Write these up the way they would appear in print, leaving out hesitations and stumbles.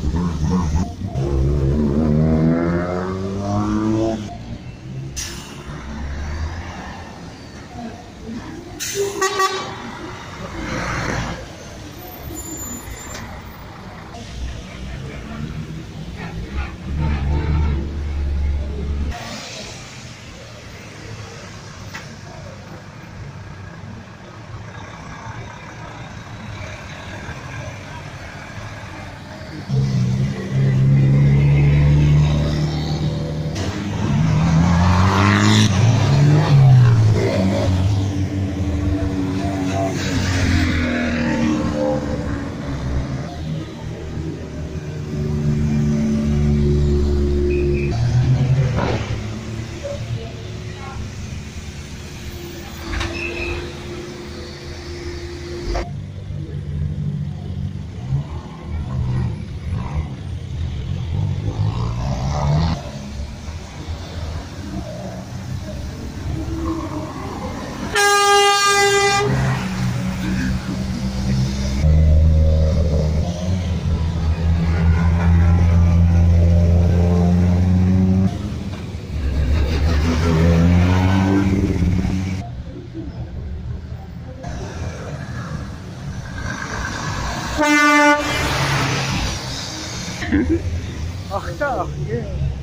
En retard, yeah.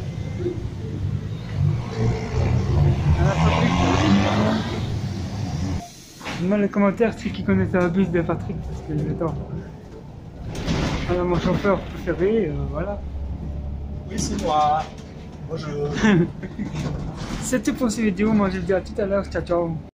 Je demande les commentaires ceux qui connaissent un bus de Patrick, parce que j'adore. Alors mon chauffeur préféré, voilà. Oui, c'est moi. Bonjour. C'est tout pour cette vidéo, moi je vous dis à tout à l'heure, ciao ciao.